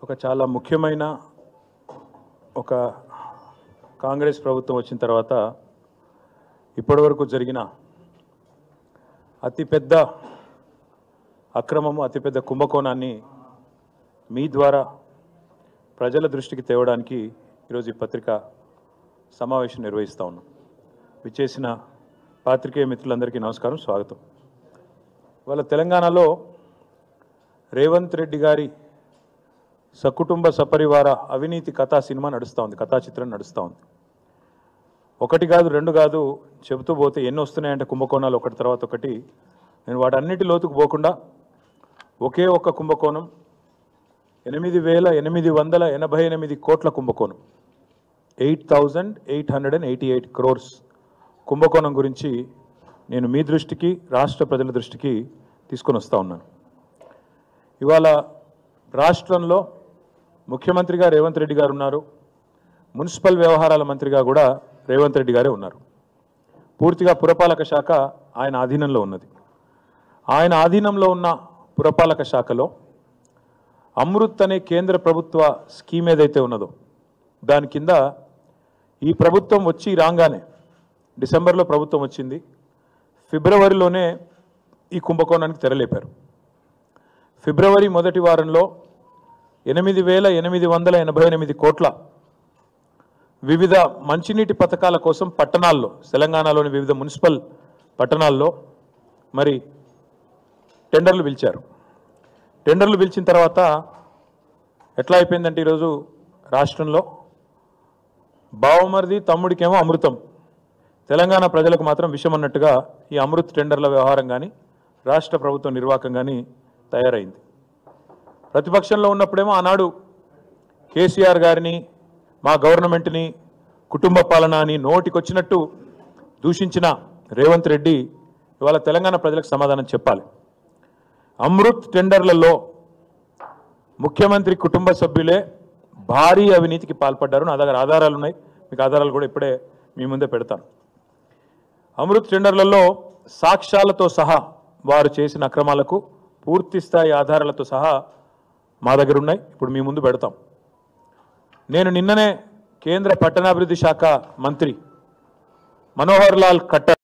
ఒక చాలా ముఖ్యమైన ఒక కాంగ్రెస్ ప్రభుత్వం వచ్చిన తర్వాత ఇప్పటివరకు జరిగిన అతిపెద్ద అక్రమము అతిపెద్ద కుంభకోణాన్ని మీ ద్వారా ప్రజల దృష్టికి తేవడానికి ఈరోజు ఈ పత్రికా సమావేశం నిర్వహిస్తా ఉన్నాం. విచ్చేసిన పాత్రికేయ మిత్రులందరికీ నమస్కారం, స్వాగతం. వాళ్ళ తెలంగాణలో రేవంత్ రెడ్డి గారి సకుటుంబ సపరివార అవినీతి కథా సినిమా నడుస్తూ ఉంది, కథా చిత్రం నడుస్తూ ఉంది. ఒకటి కాదు రెండు కాదు చెబుతూ పోతే ఎన్ని వస్తున్నాయంటే కుంభకోణాలు ఒకటి తర్వాత ఒకటి. నేను వాటన్నిటి లోతుకు పోకుండా ఒకే ఒక్క కుంభకోణం 8,888 కోట్ల కుంభకోణం, 8,888 crores కుంభకోణం గురించి నేను మీ దృష్టికి రాష్ట్ర ప్రజల దృష్టికి తీసుకొని వస్తూ ఉన్నాను. ఇవాళ రాష్ట్రంలో ముఖ్యమంత్రిగా రేవంత్ రెడ్డి గారు ఉన్నారు, మున్సిపల్ వ్యవహారాల మంత్రిగా కూడా రేవంత్ రెడ్డి గారే ఉన్నారు. పూర్తిగా పురపాలక శాఖ ఆయన ఆధీనంలో ఉన్నది. ఆయన ఆధీనంలో ఉన్న పురపాలక శాఖలో అమృత్ అనే కేంద్ర ప్రభుత్వ స్కీమ్ ఏదైతే ఉన్నదో దాని కింద ఈ ప్రభుత్వం వచ్చి రాగానే, డిసెంబర్లో ప్రభుత్వం వచ్చింది, ఫిబ్రవరిలోనే ఈ కుంభకోణానికి తెరలేపారు. ఫిబ్రవరి మొదటి వారంలో 8,888 కోట్ల వివిధ మంచినీటి పథకాల కోసం పట్టణాల్లో, తెలంగాణలోని వివిధ మున్సిపల్ పట్టణాల్లో మరి టెండర్లు పిలిచారు. టెండర్లు పిలిచిన తర్వాత ఎట్లా అయిపోయిందంటే ఈరోజు రాష్ట్రంలో బావమరిది తమ్ముడికేమో అమృతం, తెలంగాణ ప్రజలకు మాత్రం విషం అన్నట్టుగా ఈ అమృత్ టెండర్ల వ్యవహారం కానీ రాష్ట్ర ప్రభుత్వ నిర్వాహకం కానీ తయారైంది. ప్రతిపక్షంలో ఉన్నప్పుడేమో ఆనాడు కేసీఆర్ గారిని, మా గవర్నమెంట్ని కుటుంబ పాలన అని నోటికొచ్చినట్టు దూషించిన రేవంత్ రెడ్డి ఇవాళ తెలంగాణ ప్రజలకు సమాధానం చెప్పాలి. అమృత్ టెండర్లలో ముఖ్యమంత్రి కుటుంబ సభ్యులే భారీ అవినీతికి పాల్పడ్డారు. నా దగ్గర ఆధారాలు ఉన్నాయి, మీకు ఆధారాలు కూడా ఇప్పుడే మీ ముందే పెడతాను. అమృత్ టెండర్లలో సాక్ష్యాలతో సహా వారు చేసిన అక్రమాలకు పూర్తి స్థాయి ఆధారాలతో సహా మా దగ్గర ఉన్నాయి, ఇప్పుడు మీ ముందు పెడతాం. నేను నిన్ననే కేంద్ర పట్టణాభివృద్ధి శాఖ మంత్రి మనోహర్ లాల్ ఖట్టర్